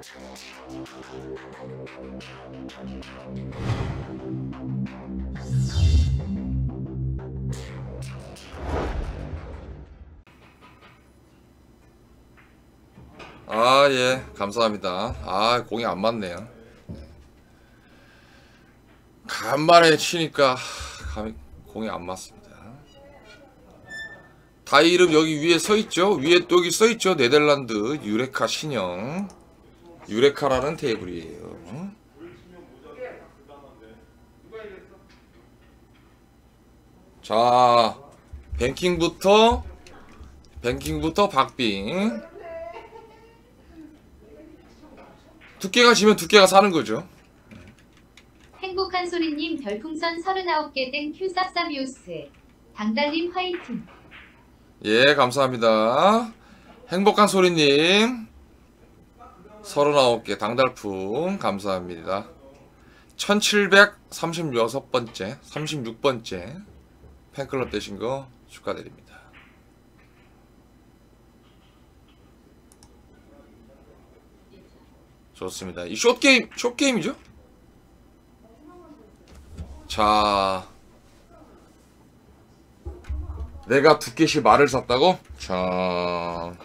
아, 예, 감사합니다. 아, 공이 안 맞네요. 간만에 치니까 공이 안 맞습니다. 다 이름 여기 위에 써있죠? 위에 또 여기 써있죠? 네덜란드 유레카 신형. 유레카라는 테이블이에요. 자, 뱅킹부터 박빙. 두께가 지면 두께가 사는 거죠. 행복한 소리님 별풍선 39개 땡큐 쌉싸비오스. 당달님 화이팅. 예, 감사합니다. 행복한 소리님 39개 당달품 감사합니다. 1736번째 36번째 팬클럽 되신 거 축하드립니다. 좋습니다. 이 숏게임이죠? 자, 내가 두께씩 말을 샀다고? 자,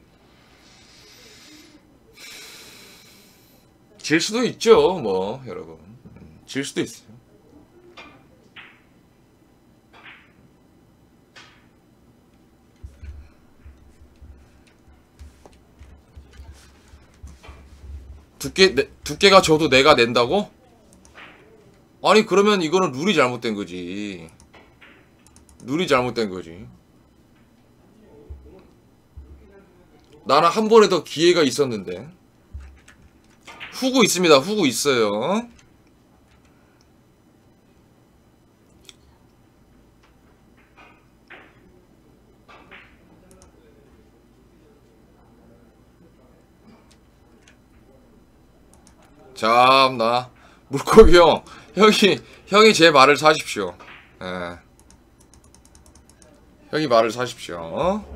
질 수도 있죠, 뭐, 여러분. 질 수도 있어요. 두께가 져도 내가 낸다고? 아니, 그러면 이거는 룰이 잘못된 거지. 룰이 잘못된 거지. 나는 한 번에 더 기회가 있었는데. 후구 있습니다. 후구 있어요. 참나 물고기 형이 제 말을 사십시오. 예. 형이 말을 사십시오.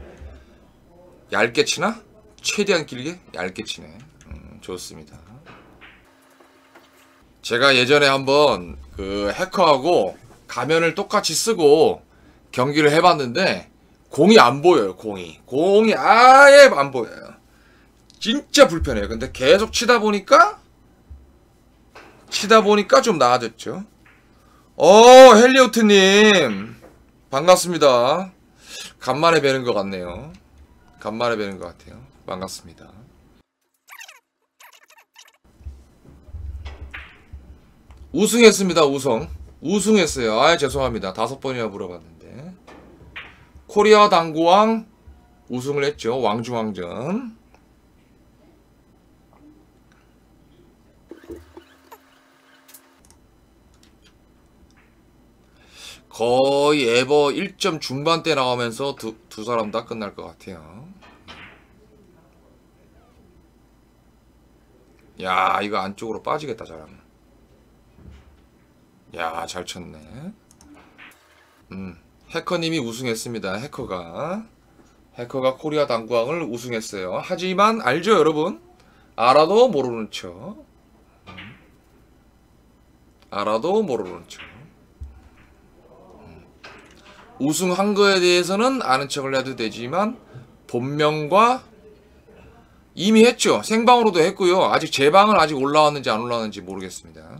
얇게 치나? 최대한 길게? 얇게 치네. 좋습니다. 제가 예전에 한번 그 해커하고 가면을 똑같이 쓰고 경기를 해봤는데 공이 안 보여요. 공이 아예 안 보여요. 진짜 불편해요. 근데 계속 치다 보니까 좀 나아졌죠. 헬리오트님 반갑습니다. 간만에 뵈는 것 같네요. 간만에 뵈는 것 같아요. 반갑습니다. 우승했습니다. 우승했어요. 아, 죄송합니다. 5번이나 물어봤는데 코리아 당구왕 우승을 했죠. 왕중왕전. 거의 에버 1점 중반대 나오면서 두 사람 다 끝날 것 같아요. 야, 이거 안쪽으로 빠지겠다 잘하면. 야, 잘 쳤네. 해커님이 우승했습니다. 해커가 코리아 당구왕을 우승했어요. 하지만 알죠 여러분? 알아도 모르는 척. 알아도 모르는 척. 우승한 거에 대해서는 아는 척을 해도 되지만 본명과 이미 했죠. 생방으로도 했고요. 아직 제 방은 아직 올라왔는지 안 올라왔는지 모르겠습니다.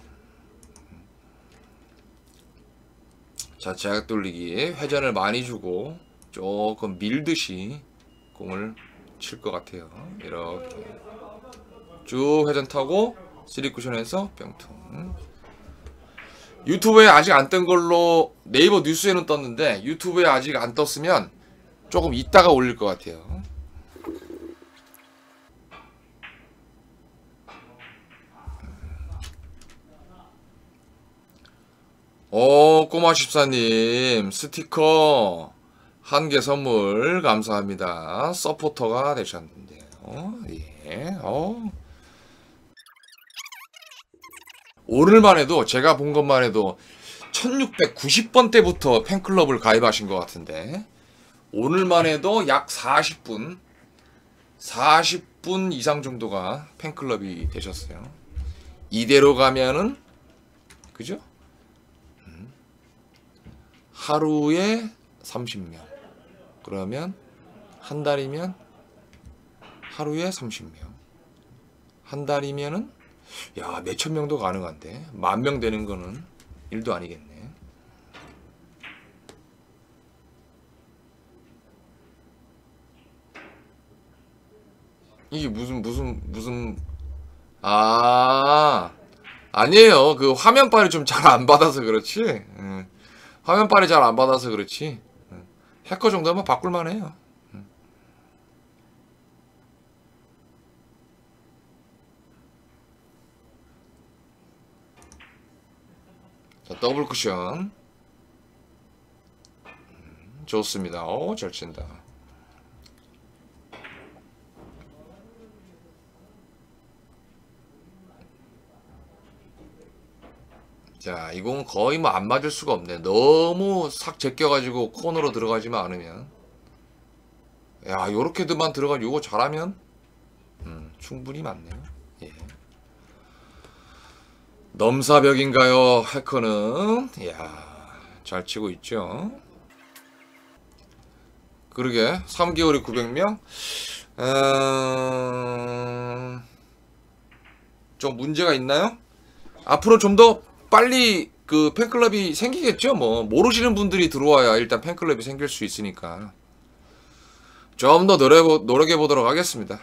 자, 제각 돌리기 회전을 많이 주고 조금 밀듯이 공을 칠 것 같아요. 이렇게 쭉 회전 타고 3쿠션에서 병통. 유튜브에 아직 안 뜬 걸로 네이버 뉴스에는 떴는데 유튜브에 아직 안 떴으면 조금 이따가 올릴 것 같아요. 꼬마14님 스티커 1개 선물 감사합니다. 서포터가 되셨는데요. 예. 오늘만 해도 제가 본 것만 해도 1690번 때부터 팬클럽을 가입하신 것 같은데 오늘만 해도 약 40분 40분 이상 정도가 팬클럽이 되셨어요. 이대로 가면은 그죠? 하루에 30명. 그러면 한 달이면 하루에 30명. 한 달이면은 야, 몇천 명도 가능한데 10,000명 되는 거는 일도 아니겠네. 이게 무슨 아니에요. 그 화면빨이 좀 잘 안 받아서 그렇지. 화면빨이 잘 안 받아서 그렇지. 해커 정도면 바꿀만 해요. 자, 더블 쿠션. 좋습니다. 잘 친다. 자, 이 공은 거의 뭐 안 맞을 수가 없네. 너무 싹 제껴가지고 코너로 들어가지만 않으면. 야, 요렇게만 들어가 요거 잘하면 충분히 맞네요. 예. 넘사벽인가요, 해커는? 이야, 잘 치고 있죠. 그러게 3개월에 900명? 좀 문제가 있나요? 앞으로 좀 더 빨리 그 팬클럽이 생기겠죠. 뭐 모르시는 분들이 들어와야 일단 팬클럽이 생길 수 있으니까 좀 더 노력해 보도록 하겠습니다.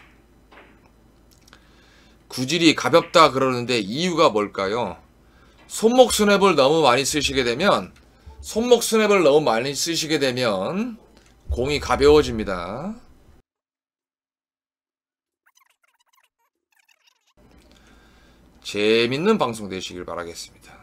구질이 가볍다 그러는데 이유가 뭘까요? 손목 스냅을 너무 많이 쓰시게 되면 공이 가벼워집니다. 재밌는 방송 되시길 바라겠습니다.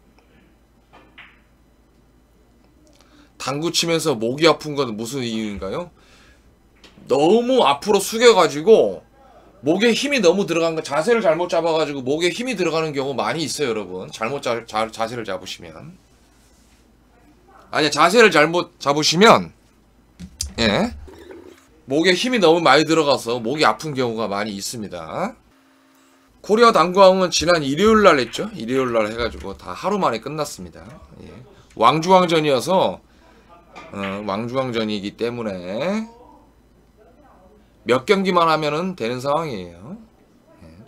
당구 치면서 목이 아픈 건 무슨 이유인가요? 너무 앞으로 숙여가지고 목에 힘이 너무 들어간 거, 자세를 잘못 잡아가지고 목에 힘이 들어가는 경우 많이 있어요, 여러분. 자세를 잡으시면. 아니, 자세를 잘못 잡으시면, 예. 목에 힘이 너무 많이 들어가서 목이 아픈 경우가 많이 있습니다. 코리아 당구왕은 지난 일요일날 했죠? 일요일날 해가지고 다 하루 만에 끝났습니다. 예. 왕중왕전이어서, 왕중왕전이기 때문에, 몇 경기만 하면은 되는 상황이에요. 예.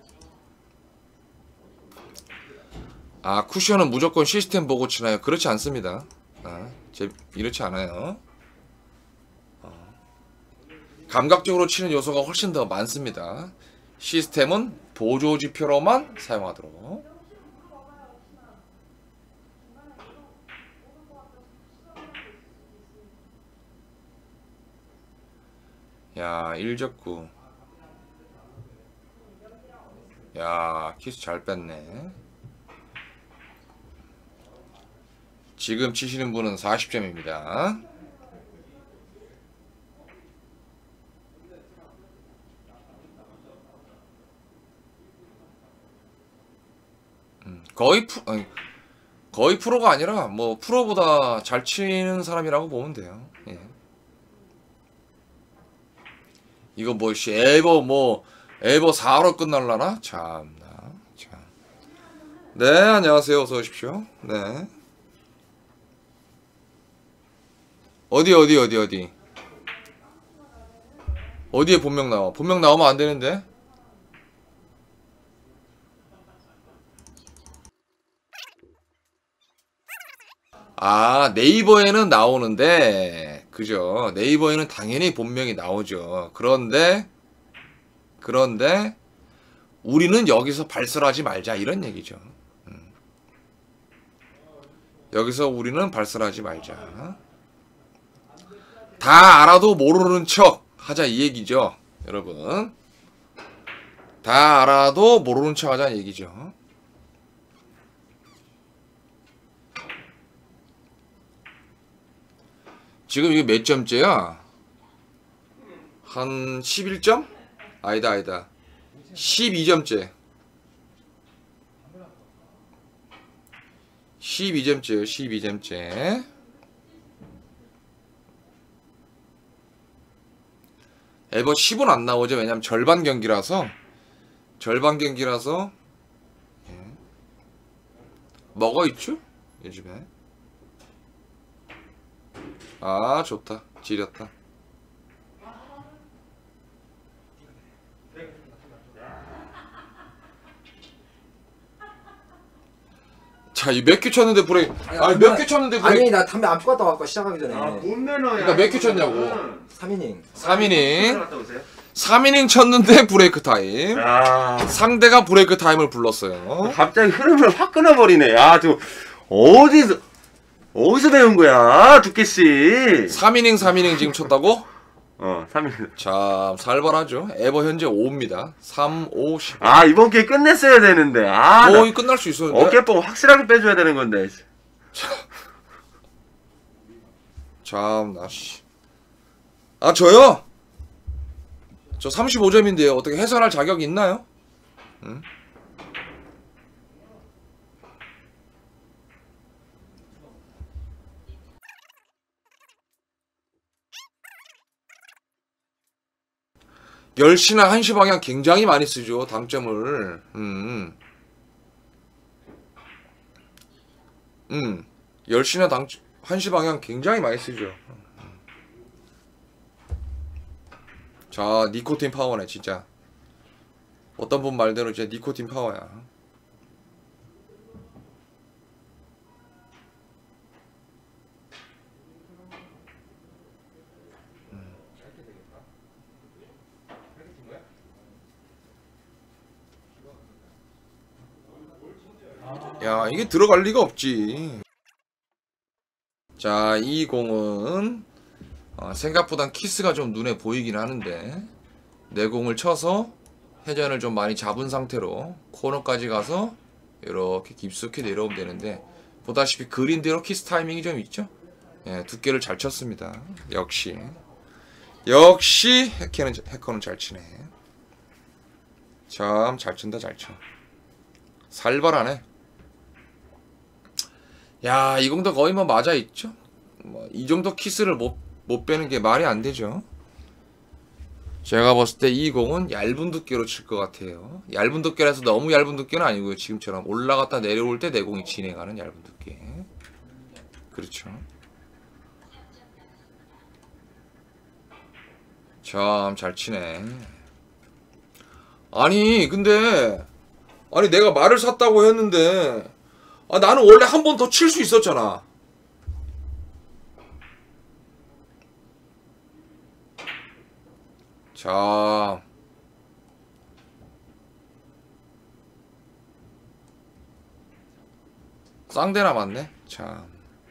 아, 쿠션은 무조건 시스템 보고 치나요? 그렇지 않습니다. 이렇지 않아요. 감각적으로 치는 요소가 훨씬 더 많습니다. 시스템은 보조지표로만 사용하도록. 야, 1적구. 야, 키스 잘 뺐네. 지금 치시는 분은 40점입니다. 거의 프로가 아니라 뭐 프로보다 잘 치는 사람이라고 보면 돼요. 예. 이거 뭐 에버 4로 끝날라나? 참나. 참. 네, 안녕하세요. 어서 오십시오. 네. 어디? 어디에 본명 나와? 본명 나오면 안 되는데? 아, 네이버에는 나오는데, 그죠? 네이버에는 당연히 본명이 나오죠. 그런데, 우리는 여기서 발설하지 말자, 이런 얘기죠. 여기서 우리는 발설하지 말자. 다 알아도 모르는 척 하자, 이 얘기죠. 여러분. 다 알아도 모르는 척 하자, 이 얘기죠. 지금 이게 몇 점째야? 한 11점? 아니다. 12점째. 12점째요, 12점째. 에버 10은 안 나오죠. 왜냐면 절반 경기라서. 예. 먹어 있죠? 요즘에. 아, 좋다. 지렸다. 자, 이 몇 큐 쳤는데 브레이크. 아니, 몇 큐 쳤는데 브레이크. 아니 나 담배 안 피웠다 갖고 시작하기 전에. 뭔 매너야. 그러니까 몇 큐 쳤냐고. 3이닝. 3이닝. 3이닝 쳤는데 브레이크 타임. 야, 상대가 브레이크 타임을 불렀어요. 갑자기 흐름을 확 끊어버리네. 야, 저 어디서 배운 거야, 두께씨? 3이닝 지금 쳤다고? 3일. 자, 살벌하죠. 에버 현재 5입니다. 3, 5, 10. 아, 이번 기회 끝냈어야 되는데. 아, 거의 끝날 수 있었는데. 어깨뽕 확실하게 빼줘야 되는 건데. 참나 씨. 아, 저요? 저 35점인데요. 어떻게 해설할 자격이 있나요? 응? 열 시나 1시 방향 굉장히 많이 쓰죠. 당점을. 10시나 1시 방향 굉장히 많이 쓰죠. 자, 니코틴 파워네 진짜. 어떤 분 말대로 진짜 니코틴 파워야. 야, 이게 들어갈 리가 없지. 자, 이 공은 생각보단 키스가 좀 눈에 보이긴 하는데 내 공을 쳐서 회전을 좀 많이 잡은 상태로 코너까지 가서 이렇게 깊숙이 내려오면 되는데, 보다시피 그린대로 키스 타이밍이 좀 있죠. 예, 두께를 잘 쳤습니다. 역시 해커는 잘 치네. 참 잘 친다. 잘 쳐. 살벌하네. 야, 이 공도 거의 뭐 맞아 있죠. 뭐 이 정도 키스를 못 빼는 게 말이 안 되죠. 제가 봤을 때 이 공은 얇은 두께로 칠 것 같아요. 얇은 두께라서 너무 얇은 두께는 아니고요. 지금처럼 올라갔다 내려올 때 내 공이 진행하는 얇은 두께. 그렇죠. 참 잘 치네. 아니 근데 내가 말을 샀다고 했는데 나는 원래 한 번 더 칠 수 있었잖아. 자, 쌍대나 맞네. 참.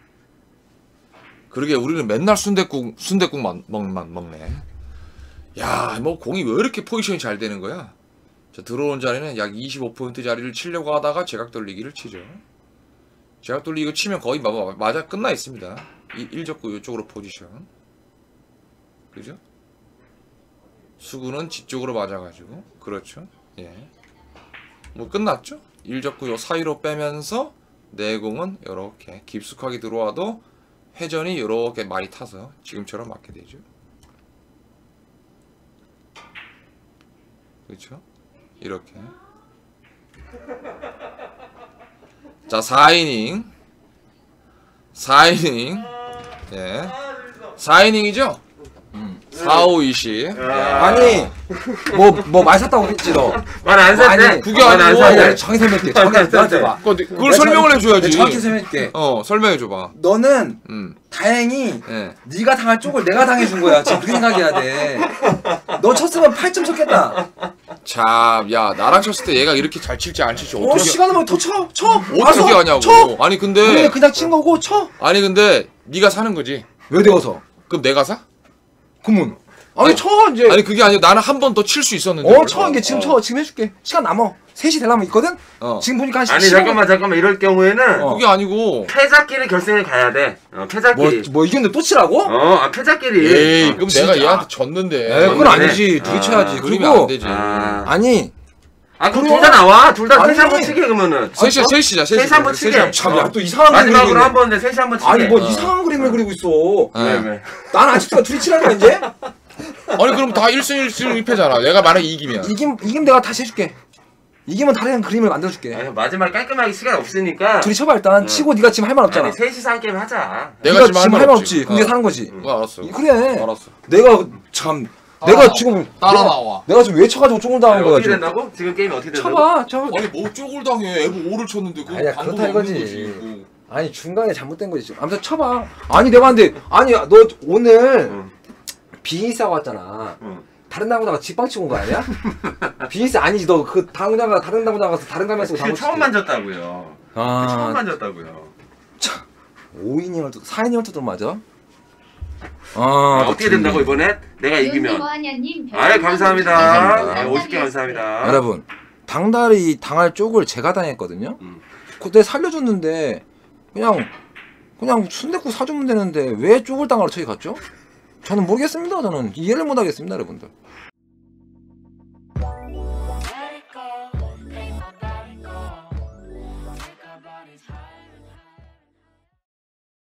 그러게 우리는 맨날 순댓국 먹네. 야, 뭐 공이 왜 이렇게 포지션이 잘 되는 거야? 자, 들어온 자리는 약 25% 자리를 치려고 하다가 제각 돌리기를 치죠. 제각 돌리기 치면 거의 맞아 끝나 있습니다. 1적구 이쪽으로 포지션. 그죠? 수구는 뒤쪽으로 맞아가지고. 그렇죠. 예. 뭐 끝났죠? 1적구 요 사이로 빼면서 내공은 이렇게 깊숙하게 들어와도 회전이 이렇게 많이 타서 지금처럼 맞게 되죠. 그렇죠? 이렇게. 자, 4이닝. 예. 4이닝이죠? 4, 5, 20. 아니 뭐 많이 샀다고 그랬지 너. 말 안 샀대. 아니, 그게 아니고. 아니 정확히 설명할게. 정확히 너한테 봐. 그걸 설명을 해줘야지. 정확히 설명할게. 설명해줘봐. 너는 다행히 예. 네가 당할 쪽을 내가 당해준 거야. 지금 그렇게 생각해야 돼. 너 쳤으면 8점 쳤겠다. 참, 야, 나랑 쳤을 때 얘가 이렇게 잘 칠지 안 칠지 어떻게 시간 나면 더 쳐. 어떻게 와서 하냐고. 쳐. 아니 우리는 근데 그냥 친 거고 쳐. 근데 네가 사는 거지. 왜 되어서? 그럼 내가 사? 그러면 아니 쳐 이제. 아니 그게 아니라 나는 한 번 더 칠 수 있었는데. 쳐 이게 지금 쳐. 지금 해줄게. 시간 남어. 3시 되려면 있거든. 지금 보니까 한 아니 15분. 잠깐만 이럴 경우에는 그게 아니고. 패자끼리 결승을 가야 돼. 패자끼리. 뭐 이겼는데 또 치라고? 패자끼리. 에이, 그럼 진짜. 내가 얘한테 졌는데. 에이, 그건 맞네. 아니지. 두 개 쳐야지. 그러면 안 그리고 되지. 아니 그럼 둘 다 나와. 둘 다 아니. 3시 한번 치게 그러면은. 셋이자. 셋이 한번 치게. 참야 또 이상한 그림 마지막으로 그리네. 한 번인데 3시 한번 치게. 아니 뭐 이상한 그림을 그리고 있어. 왜? 난 아직도 둘이 치라는 거야 이제? 아니 그럼 다 1승 1승 1패잖아. 내가 만약에 이기면. 이기면 내가 다시 해줄게. 이기면 다른 그림을 만들어줄게. 아니, 마지막 깔끔하게 시간 없으니까. 둘이 쳐봐 일단. 치고 네가 지금 할 말 없잖아. 아니, 셋이서 한 게임 하자. 내가 지금 할 말 없지. 근데 사는 거지. 알았어. 그래. 알았어. 내가 참 내가 지금 따라 나와. 내가 지금 외쳐가지고 쪼글 당한 거야 어떻게 지금. 된다고? 지금 게임이 어떻게 된다고? 쳐봐. 아니 뭐 쪼글 당해. 에보 5를 쳤는데 그 아니야, 방법이 그렇다 없는 이거지. 거지. 뭐. 아니 중간에 잘못된 거지 지금. 아무튼 쳐봐. 아니 내가 근데 아니 너 오늘 응. 비즈니스 하고 왔잖아. 응. 다른 당구다가 직방 치고 온 거 아니야? 비즈니스 아니지 너 그 당구다가 다른 당구다가 가서 다른 가면 쓰고 당구 처음 치지. 만졌다고요. 처음 아 만졌다고요. 5이닝을 4이닝을 또 맞아? 아, 어떻게 된다고 이번에? 내가 이기면. 뭐하냐님 아유 감사합니다. 감사합니다. 50개 감사합니다. 여러분 당달이 당할 쪽을 제가 당했거든요. 그때 살려줬는데 그냥 순댓국 사주면 되는데 왜 쪽을 당하러 저기 갔죠? 저는 모르겠습니다. 저는 이해를 못하겠습니다, 여러분들.